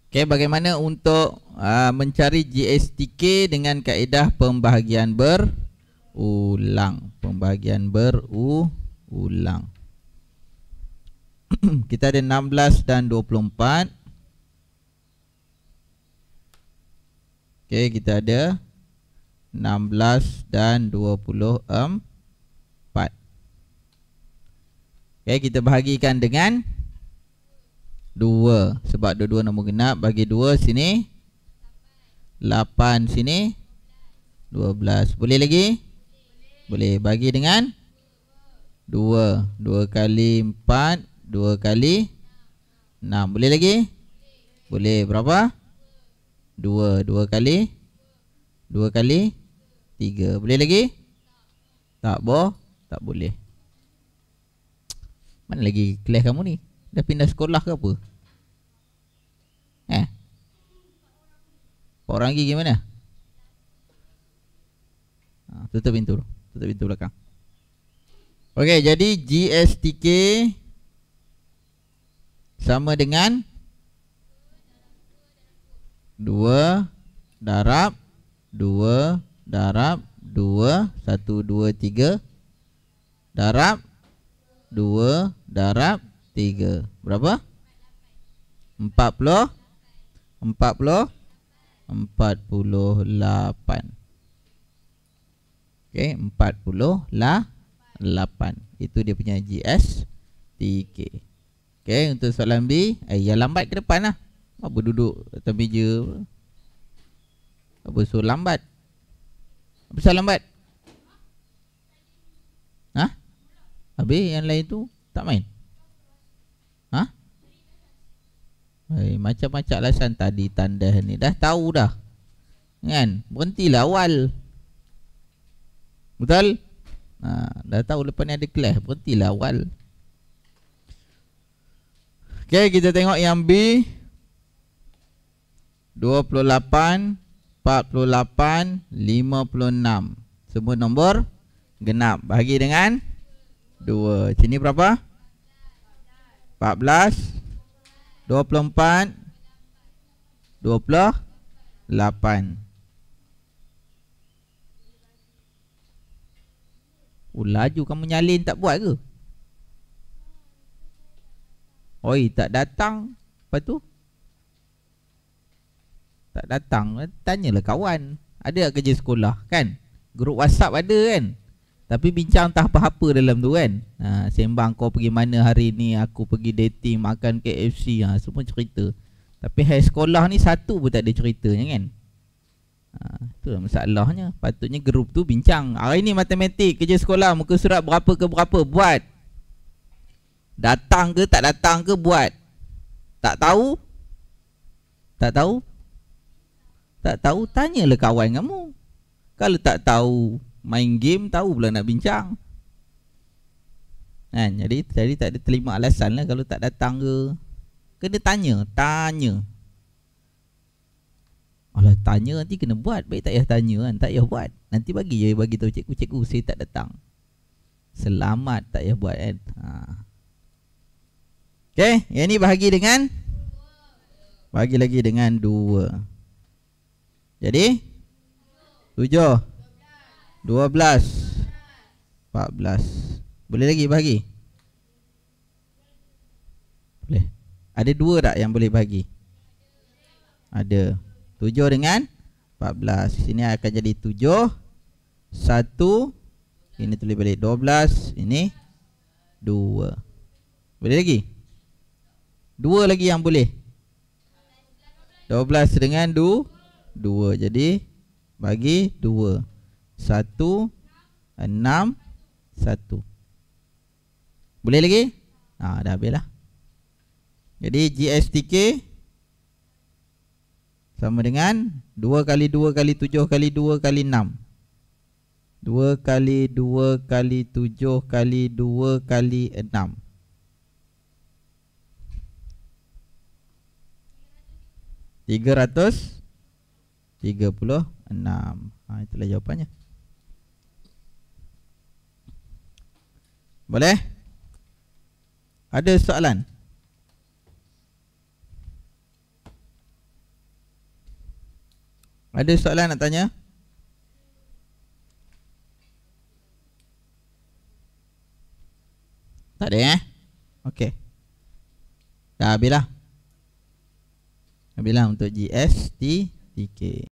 Okey, bagaimana untuk mencari GSTK dengan kaedah pembahagian berulang. Pembahagian berulang. Kita ada 16 dan 24. Okey, kita ada 16 dan 24. Okey, kita bahagikan dengan 2. Sebab dua-dua nombor genap, bagi 2 sini, 8 sini, 12. Boleh lagi? Boleh. Bagi dengan 2. 2 kali 4, 2 kali 6. Boleh lagi? Boleh. Berapa? 2. 2 kali 3. Boleh lagi? Tak boleh. Mana lagi kelas kamu ni? Dah pindah sekolah ke apa? Orang lagi gimana? Tutup pintu belakang. Okey, jadi GSTK sama dengan 2 darab 2 darab 2 1 2 3 darab 2 darab 3. Berapa? 48. Okey, 48. Itu dia punya GSTK. Okey, untuk soalan B, yang lambat ke depan lah. Apa duduk atas meja? Apa suruh lambat? Apa salah lambat? Habis yang lain tu tak main? Macam-macam alasan tadi tandas ni. Dah tahu dah, kan? Berhentilah awal. Betul? Dah tahu lepas ni ada kelas, berhentilah awal. Okay, kita tengok yang B. 28, 48, 56. Semua nombor genap. Bahagi dengan 2. Sini berapa? 14, 24, 28. Laju kamu nyalin tak buat ke? Oi, tak datang. Lepas tu tak datang. Tanyalah kawan. Ada tak kerja sekolah, kan? Grup WhatsApp ada, kan? Tapi bincang tak apa-apa dalam tu, kan? Sembang kau pergi mana hari ni, aku pergi dating, makan KFC, semua cerita. Tapi hari sekolah ni satu pun tak ada ceritanya, kan? Itulah masalahnya. Patutnya grup tu bincang. Hari ni matematik, kerja sekolah, muka surat berapa ke berapa, buat. Datang ke tak datang ke, buat. Tak tahu? Tak tahu? Tak tahu, tanyalah kawan kamu. Kalau tak tahu main game, tahu pula nak bincang. Jadi tak ada terima alasan lah kalau tak datang ke. Kena tanya. Alah, tanya nanti kena buat. Baik tak payah tanya, kan? Tak payah buat. Nanti bagi tahu cikgu, saya tak datang. Selamat tak payah buat, kan? Okay, yang ni bahagi dengan, bagi lagi dengan 2. Jadi 7, 12, 14. Boleh lagi bahagi? Boleh. Ada 2 tak yang boleh bahagi? Ada. 7 dengan 14. Sini akan jadi 7, 1. Ini tulis balik 12. Ini 2. Boleh lagi? 2 lagi yang boleh. 12 dengan 2. Jadi bagi 2. 1, 6, 1. Boleh lagi? Dah habis lah. Jadi GSTK sama dengan 2 kali 2 kali 7 kali 2 kali 6. 2 kali 2 kali 7 kali 2 kali 6. 336. Itulah jawapannya. Boleh? Ada soalan? Ada soalan nak tanya? Tak ada Okey. Dah habis lah. Habis lah untuk GST TK.